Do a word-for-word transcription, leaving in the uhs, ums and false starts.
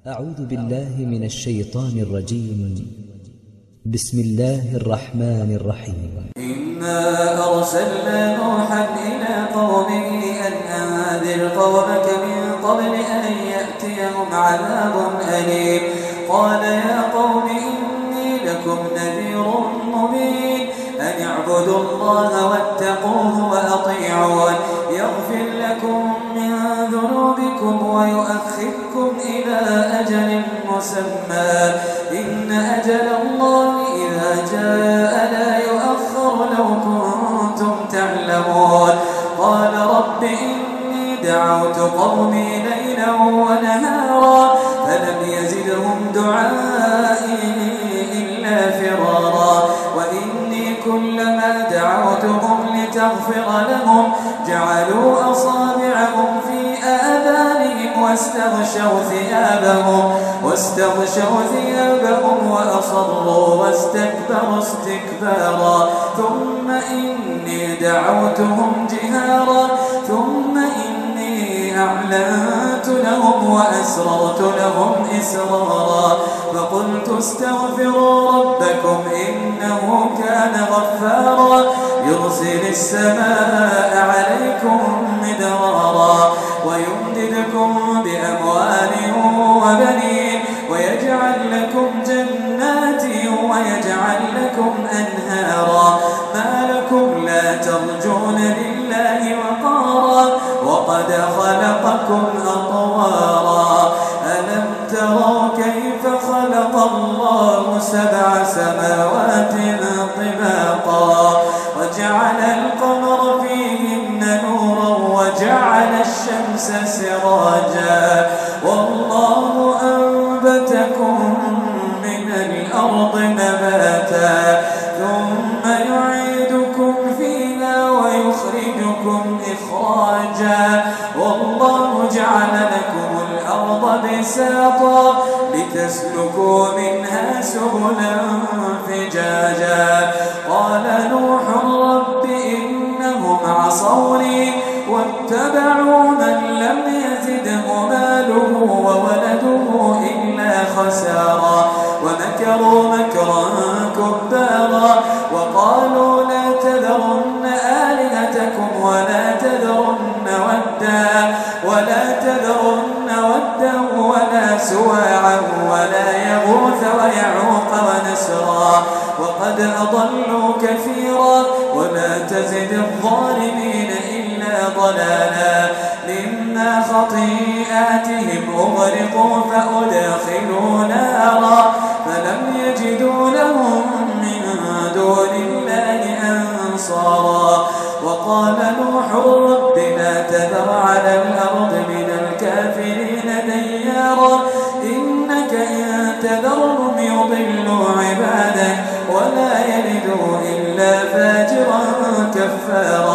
أعوذ بالله من الشيطان الرجيم. بسم الله الرحمن الرحيم. إنا أرسلنا نوحا إلى قومه أن أنذر قومك من قبل أن يأتيهم عذاب أليم. قال يا قوم إني لكم نذير مبين أن اعبدوا الله واتقوه وأطيعون يغفر لكم من ذنوبكم ويؤخركم إلى أجل مسمى إن أجل الله إذا جاء لا يؤخر لو كنتم تعلمون. قال رب إني دعوت قومي ليلا ونهارا فلم يزدهم دعائي إلا فرارا وإني كلما دعوتهم لتغفر لهم جعلوا أصابعهم في آذانهم واستغشوا ثيابهم واستغشوا ثيابهم وأصروا واستكبروا استكبارا ثم إني دعوتهم جهارا ثم إني أعلنت لهم وأسررت لهم إسرارا فقلت استغفروا ربكم إنه كان غفارا يرسل السماء عليكم مدرارا ويمددكم بأموال وبنين ويجعل لكم جنات ويجعل لكم أنهارا ما لكم لا ترجون لله وقارا وقد خلقكم أطوارا ألم تروا كيف خلق الله سبع سماوات طباقا وجعل القمر فيهن نورا وجعل الشمس سراجا والله أنبتكم من الأرض نباتا ثم يعيدكم فيها ويخرجكم إخراجا والله جعل لكم الأرض بساطا لتسلكوا منها سبلا فجاجا. قال نوح رب إنهم عصوني واتبعوا من لم يزده ماله وولده إلا خسارا ومكروا مكرا كبارا وقالوا لا تذرن آلهتكم ولا تذرن ودا ولا تذرن ودا ولا سواعا ولا يغوث ويعوق ونسرا وقد أضلوا كثيرا ولا تزد الظالمين إلا ضلالا مما خطيئاتهم أغرقوا فأدخلوا نارا فلم يجدوا لهم من دون الله أنصارا. وقال نوح رب لا تذر على الأرض من الكافرين ديارا إنك إن تذرهم يضلوا عبادك ولا يلدوا إلا فاجرا كفارا.